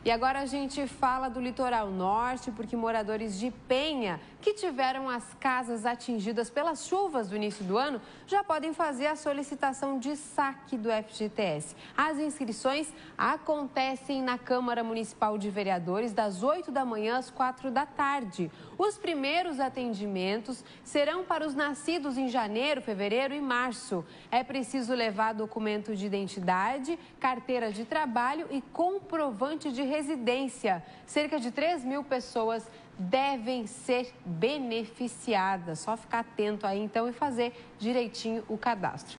E agora a gente fala do litoral norte, porque moradores de Penha, que tiveram as casas atingidas pelas chuvas do início do ano, já podem fazer a solicitação de saque do FGTS. As inscrições acontecem na Câmara Municipal de Vereadores das 8 da manhã às 4 da tarde. Os primeiros atendimentos serão para os nascidos em janeiro, fevereiro e março. É preciso levar documento de identidade, carteira de trabalho e comprovante de residência. Cerca de 3.000 pessoas devem ser beneficiadas. Só ficar atento aí então e fazer direitinho o cadastro.